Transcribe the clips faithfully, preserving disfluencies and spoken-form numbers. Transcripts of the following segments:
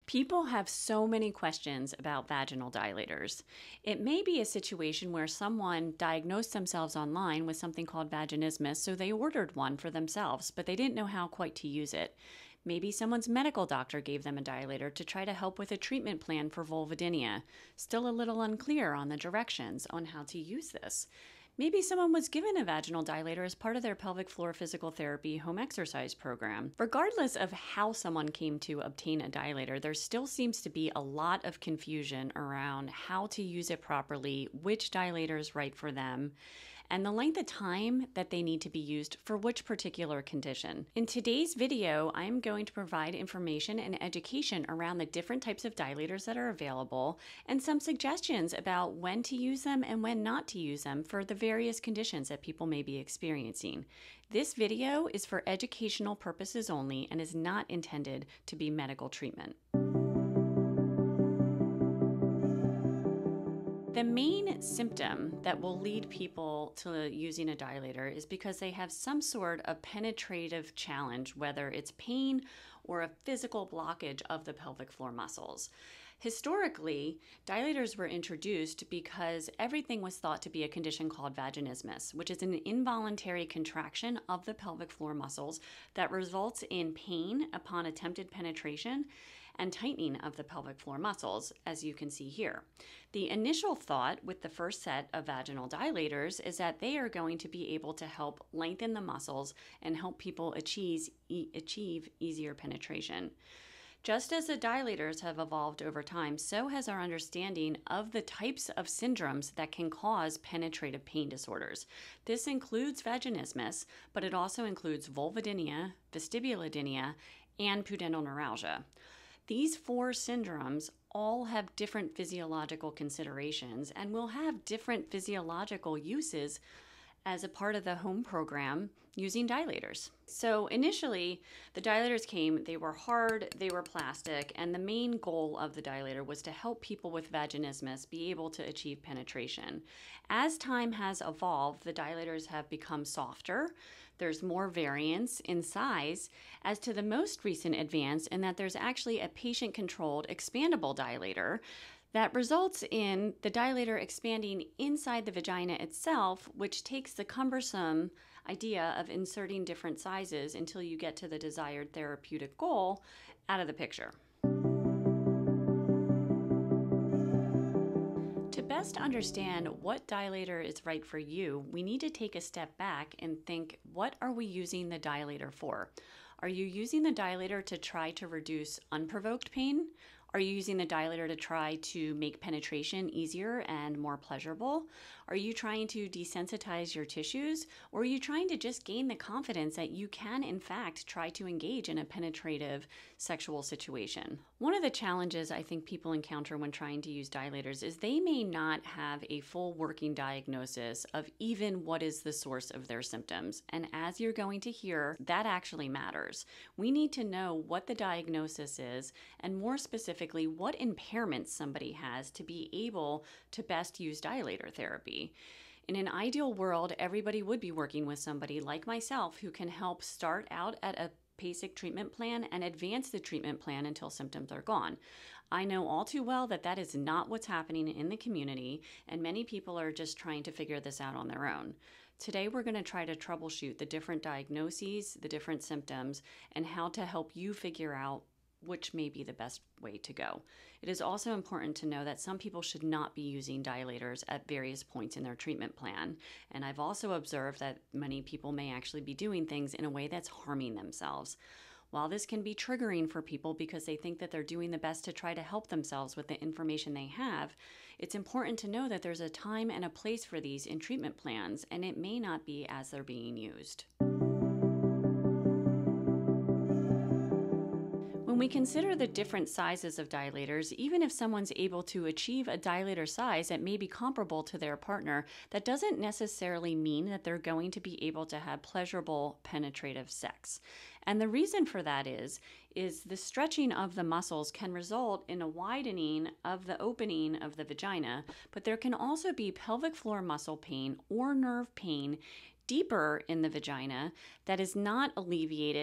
People have so many questions about vaginal dilators. It may be a situation where someone diagnosed themselves online with something called vaginismus, so they ordered one for themselves, but they didn't know how quite to use it. Maybe someone's medical doctor gave them a dilator to try to help with a treatment plan for vulvodynia. Still a little unclear on the directions on how to use this. Maybe someone was given a vaginal dilator as part of their pelvic floor physical therapy home exercise program. Regardless of how someone came to obtain a dilator, there still seems to be a lot of confusion around how to use it properly, which dilator is right for them, and the length of time that they need to be used for which particular condition. In today's video, I'm going to provide information and education around the different types of dilators that are available and some suggestions about when to use them and when not to use them for the various conditions that people may be experiencing. This video is for educational purposes only and is not intended to be medical treatment. The main symptom that will lead people to using a dilator is because they have some sort of penetrative challenge, whether it's pain or a physical blockage of the pelvic floor muscles. Historically, dilators were introduced because everything was thought to be a condition called vaginismus, which is an involuntary contraction of the pelvic floor muscles that results in pain upon attempted penetration and tightening of the pelvic floor muscles, as you can see here. The initial thought with the first set of vaginal dilators is that they are going to be able to help lengthen the muscles and help people achieve, e- achieve easier penetration. Just as the dilators have evolved over time, so has our understanding of the types of syndromes that can cause penetrative pain disorders. This includes vaginismus, but it also includes vulvodynia, vestibulodynia, and pudendal neuralgia. These four syndromes all have different physiological considerations and will have different physiological uses as a part of the home program using dilators. So initially, the dilators came, they were hard, they were plastic, and the main goal of the dilator was to help people with vaginismus be able to achieve penetration. As time has evolved, the dilators have become softer. There's more variance in size, as to the most recent advance in that there's actually a patient-controlled expandable dilator that results in the dilator expanding inside the vagina itself, which takes the cumbersome idea of inserting different sizes until you get to the desired therapeutic goal out of the picture. To best understand what dilator is right for you, we need to take a step back and think, what are we using the dilator for? Are you using the dilator to try to reduce unprovoked pain? Are you using the dilator to try to make penetration easier and more pleasurable? Are you trying to desensitize your tissues? Or are you trying to just gain the confidence that you can, in fact, try to engage in a penetrative sexual situation? One of the challenges I think people encounter when trying to use dilators is they may not have a full working diagnosis of even what is the source of their symptoms. And as you're going to hear, that actually matters. We need to know what the diagnosis is, and more specifically, what impairments somebody has to be able to best use dilator therapy. In an ideal world, everybody would be working with somebody like myself who can help start out at a basic treatment plan and advance the treatment plan until symptoms are gone. I know all too well that that is not what's happening in the community, and many people are just trying to figure this out on their own. Today, we're going to try to troubleshoot the different diagnoses, the different symptoms, and how to help you figure out which may be the best way to go. It is also important to know that some people should not be using dilators at various points in their treatment plan. And I've also observed that many people may actually be doing things in a way that's harming themselves. While this can be triggering for people because they think that they're doing the best to try to help themselves with the information they have, it's important to know that there's a time and a place for these in treatment plans, and it may not be as they're being used. When we consider the different sizes of dilators, even if someone's able to achieve a dilator size that may be comparable to their partner, that doesn't necessarily mean that they're going to be able to have pleasurable penetrative sex. And the reason for that is, is the stretching of the muscles can result in a widening of the opening of the vagina, but there can also be pelvic floor muscle pain or nerve pain deeper in the vagina that is not alleviated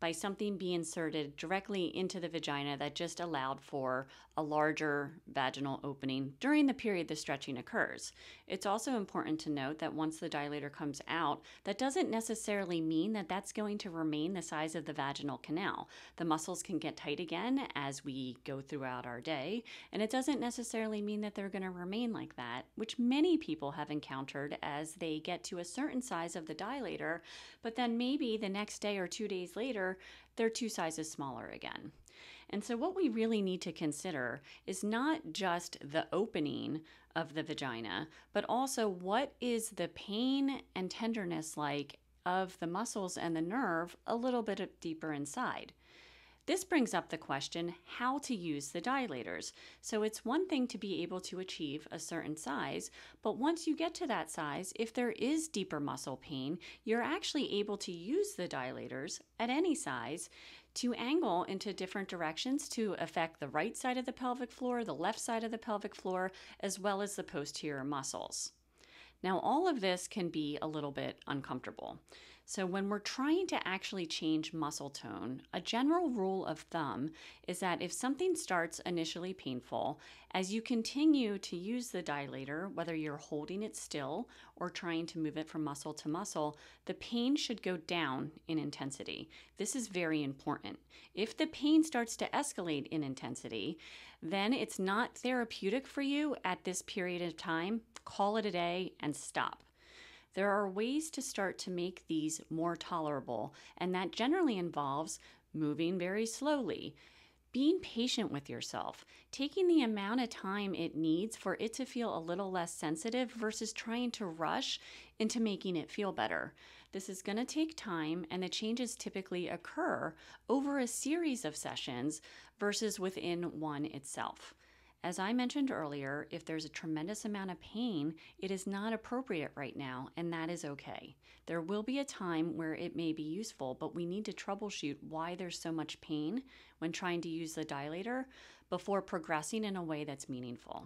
by something being inserted directly into the vagina that just allowed for a larger vaginal opening during the period the stretching occurs. It's also important to note that once the dilator comes out, that doesn't necessarily mean that that's going to remain the size of the vaginal canal. The muscles can get tight again as we go throughout our day, and it doesn't necessarily mean that they're going to remain like that, which many people have encountered as they get to a certain size of the dilator, but then maybe the next day or two days later, they're two sizes smaller again. And so what we really need to consider is not just the opening of the vagina, but also what is the pain and tenderness like of the muscles and the nerve a little bit deeper inside. This brings up the question how to use the dilators. So it's one thing to be able to achieve a certain size, but once you get to that size, if there is deeper muscle pain, you're actually able to use the dilators at any size to angle into different directions to affect the right side of the pelvic floor, the left side of the pelvic floor, as well as the posterior muscles. Now, all of this can be a little bit uncomfortable. So when we're trying to actually change muscle tone, a general rule of thumb is that if something starts initially painful, as you continue to use the dilator, whether you're holding it still or trying to move it from muscle to muscle, the pain should go down in intensity. This is very important. If the pain starts to escalate in intensity, then it's not therapeutic for you at this period of time. Call it a day and stop. There are ways to start to make these more tolerable, and that generally involves moving very slowly, being patient with yourself, taking the amount of time it needs for it to feel a little less sensitive versus trying to rush into making it feel better. This is going to take time, and the changes typically occur over a series of sessions versus within one itself. As I mentioned earlier, if there's a tremendous amount of pain, it is not appropriate right now, and that is okay. There will be a time where it may be useful, but we need to troubleshoot why there's so much pain when trying to use the dilator before progressing in a way that's meaningful.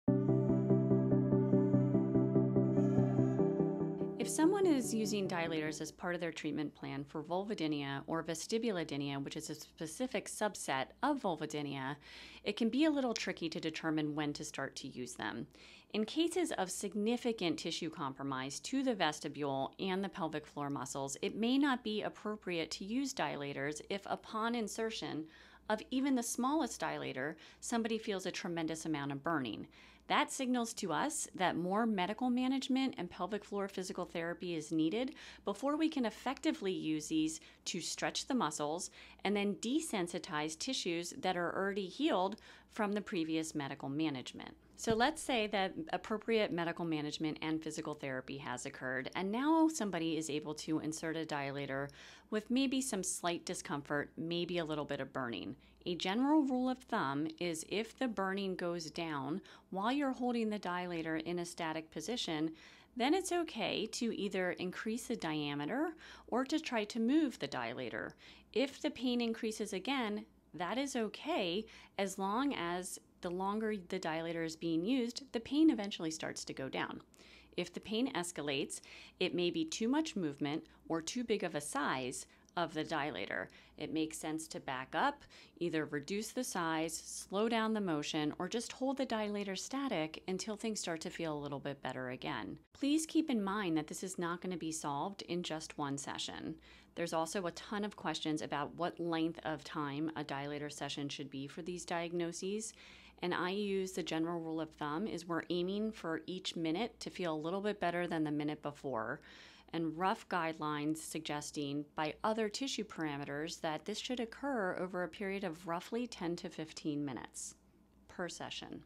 If someone is using dilators as part of their treatment plan for vulvodynia or vestibulodynia, which is a specific subset of vulvodynia, it can be a little tricky to determine when to start to use them. In cases of significant tissue compromise to the vestibule and the pelvic floor muscles, it may not be appropriate to use dilators if upon insertion of even the smallest dilator, somebody feels a tremendous amount of burning. That signals to us that more medical management and pelvic floor physical therapy is needed before we can effectively use these to stretch the muscles and then desensitize tissues that are already healed from the previous medical management. So let's say that appropriate medical management and physical therapy has occurred, and now somebody is able to insert a dilator with maybe some slight discomfort, maybe a little bit of burning. A general rule of thumb is if the burning goes down while you're holding the dilator in a static position, then it's okay to either increase the diameter or to try to move the dilator. If the pain increases again, that is okay as long as the longer the dilator is being used, the pain eventually starts to go down. If the pain escalates, it may be too much movement or too big of a size of the dilator. It makes sense to back up, either reduce the size, slow down the motion, or just hold the dilator static until things start to feel a little bit better again. Please keep in mind that this is not going to be solved in just one session. There's also a ton of questions about what length of time a dilator session should be for these diagnoses. And I use the general rule of thumb is we're aiming for each minute to feel a little bit better than the minute before, and rough guidelines suggesting by other tissue parameters that this should occur over a period of roughly ten to fifteen minutes per session.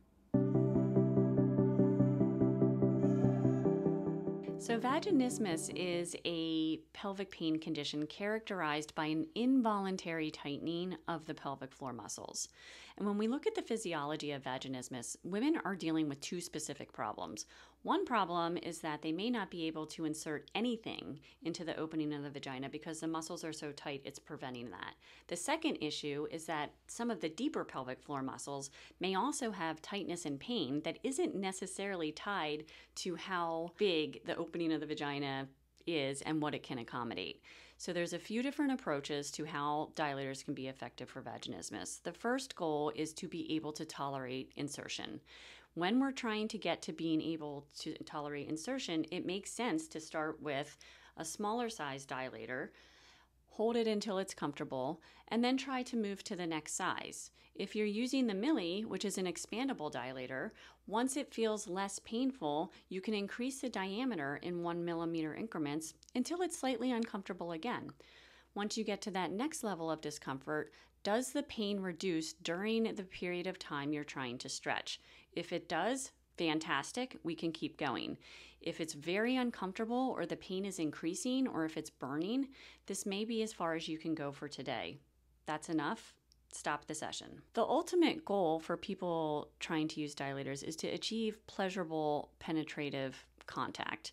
So vaginismus is a pelvic pain condition characterized by an involuntary tightening of the pelvic floor muscles. And when we look at the physiology of vaginismus, women are dealing with two specific problems. One problem is that they may not be able to insert anything into the opening of the vagina because the muscles are so tight it's preventing that. The second issue is that some of the deeper pelvic floor muscles may also have tightness and pain that isn't necessarily tied to how big the opening of the vagina is and what it can accommodate. So there's a few different approaches to how dilators can be effective for vaginismus. The first goal is to be able to tolerate insertion. When we're trying to get to being able to tolerate insertion, it makes sense to start with a smaller size dilator, hold it until it's comfortable, and then try to move to the next size. If you're using the milli, which is an expandable dilator, once it feels less painful, you can increase the diameter in one millimeter increments until it's slightly uncomfortable again. Once you get to that next level of discomfort, does the pain reduce during the period of time you're trying to stretch? If it does, fantastic, we can keep going. If it's very uncomfortable or the pain is increasing or if it's burning, this may be as far as you can go for today. That's enough. Stop the session. The ultimate goal for people trying to use dilators is to achieve pleasurable penetrative contact.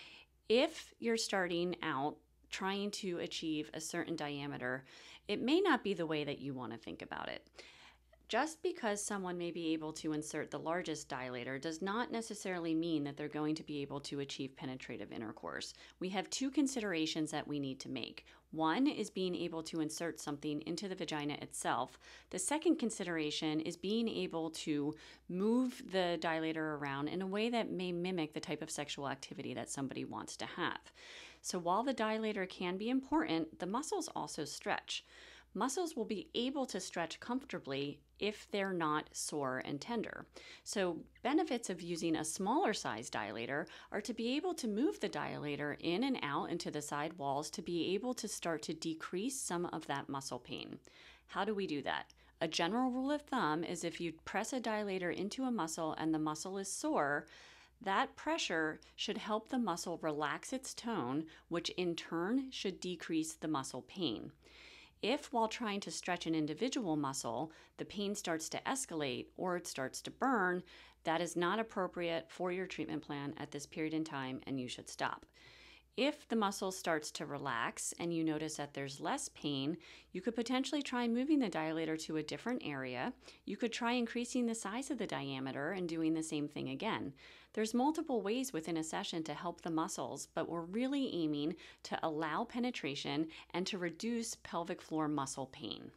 If you're starting out trying to achieve a certain diameter, it may not be the way that you want to think about it. Just because someone may be able to insert the largest dilator does not necessarily mean that they're going to be able to achieve penetrative intercourse. We have two considerations that we need to make. One is being able to insert something into the vagina itself. The second consideration is being able to move the dilator around in a way that may mimic the type of sexual activity that somebody wants to have. So while the dilator can be important, the muscles also stretch. Muscles will be able to stretch comfortably if they're not sore and tender. So benefits of using a smaller size dilator are to be able to move the dilator in and out into the side walls to be able to start to decrease some of that muscle pain. How do we do that? A general rule of thumb is if you press a dilator into a muscle and the muscle is sore, that pressure should help the muscle relax its tone, which in turn should decrease the muscle pain. If while trying to stretch an individual muscle, the pain starts to escalate or it starts to burn, that is not appropriate for your treatment plan at this period in time and you should stop. If the muscle starts to relax and you notice that there's less pain, you could potentially try moving the dilator to a different area. You could try increasing the size of the diameter and doing the same thing again. There's multiple ways within a session to help the muscles, but we're really aiming to allow penetration and to reduce pelvic floor muscle pain.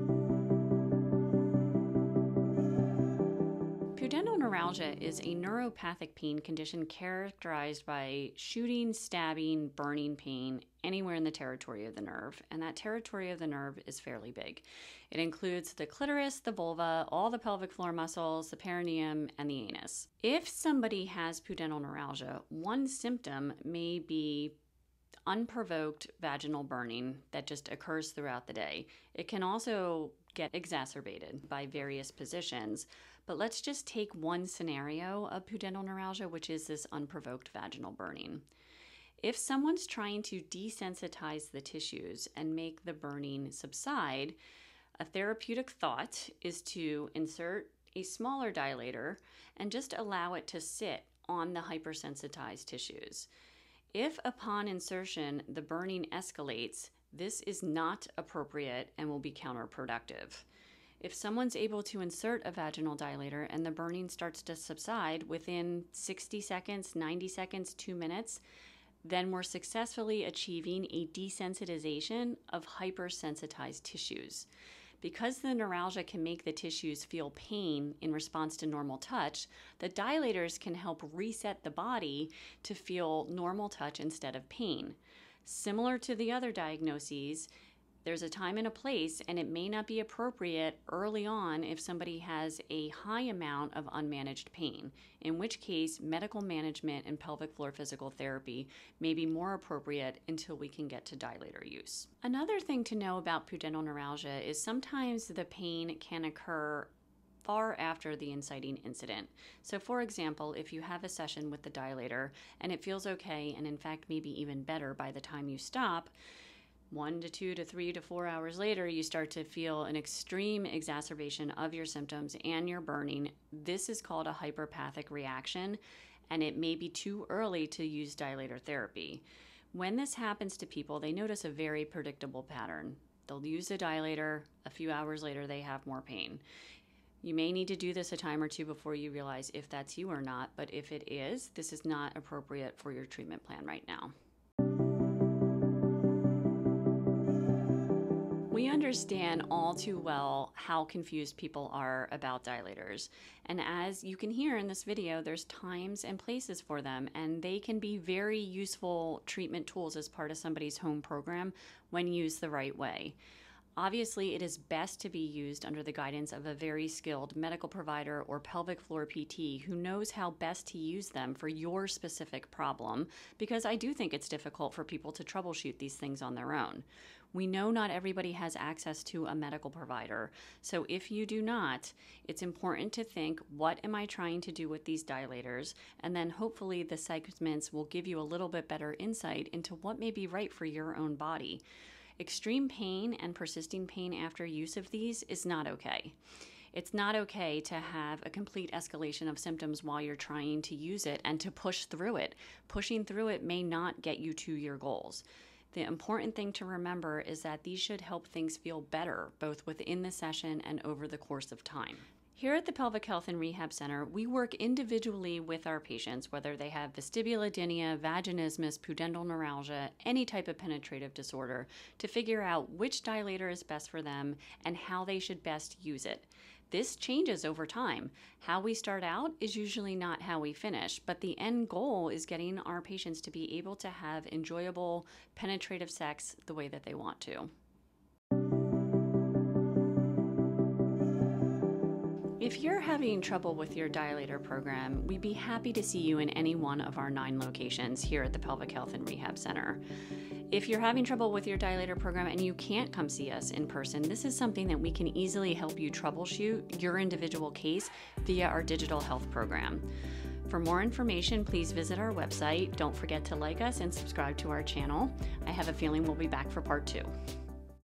Pudendal neuralgia is a neuropathic pain condition characterized by shooting, stabbing, burning pain anywhere in the territory of the nerve, and that territory of the nerve is fairly big. It includes the clitoris, the vulva, all the pelvic floor muscles, the perineum, and the anus. If somebody has pudendal neuralgia, one symptom may be unprovoked vaginal burning that just occurs throughout the day. It can also get exacerbated by various positions, but let's just take one scenario of pudendal neuralgia, which is this unprovoked vaginal burning. If someone's trying to desensitize the tissues and make the burning subside, a therapeutic thought is to insert a smaller dilator and just allow it to sit on the hypersensitized tissues. If upon insertion the burning escalates, this is not appropriate and will be counterproductive. If someone's able to insert a vaginal dilator and the burning starts to subside within sixty seconds, ninety seconds, two minutes, then we're successfully achieving a desensitization of hypersensitized tissues. Because the neuralgia can make the tissues feel pain in response to normal touch, the dilators can help reset the body to feel normal touch instead of pain. Similar to the other diagnoses, there's a time and a place, and it may not be appropriate early on if somebody has a high amount of unmanaged pain, in which case medical management and pelvic floor physical therapy may be more appropriate until we can get to dilator use. Another thing to know about pudendal neuralgia is sometimes the pain can occur far after the inciting incident. So for example, if you have a session with the dilator and it feels okay, and in fact maybe even better by the time you stop, one to two to three to four hours later, you start to feel an extreme exacerbation of your symptoms and your burning. This is called a hyperpathic reaction, and it may be too early to use dilator therapy. When this happens to people, they notice a very predictable pattern. They'll use the dilator, a few hours later they have more pain. You may need to do this a time or two before you realize if that's you or not, but if it is, this is not appropriate for your treatment plan right now. understand all too well how confused people are about dilators. And as you can hear in this video, there's times and places for them, and they can be very useful treatment tools as part of somebody's home program when used the right way. Obviously, it is best to be used under the guidance of a very skilled medical provider or pelvic floor P T who knows how best to use them for your specific problem, because I do think it's difficult for people to troubleshoot these things on their own. We know not everybody has access to a medical provider, so if you do not, it's important to think, what am I trying to do with these dilators? And then hopefully the segments will give you a little bit better insight into what may be right for your own body. Extreme pain and persisting pain after use of these is not okay. It's not okay to have a complete escalation of symptoms while you're trying to use it and to push through it. Pushing through it may not get you to your goals. The important thing to remember is that these should help things feel better, both within the session and over the course of time. Here at the Pelvic Health and Rehab Center, we work individually with our patients, whether they have vestibulodynia, vaginismus, pudendal neuralgia, any type of penetrative disorder, to figure out which dilator is best for them and how they should best use it. This changes over time. How we start out is usually not how we finish, but the end goal is getting our patients to be able to have enjoyable penetrative sex the way that they want to. If you're having trouble with your dilator program, we'd be happy to see you in any one of our nine locations here at the Pelvic Health and Rehab Center. If you're having trouble with your dilator program and you can't come see us in person, this is something that we can easily help you troubleshoot your individual case via our digital health program. For more information, please visit our website. Don't forget to like us and subscribe to our channel. I have a feeling we'll be back for part two.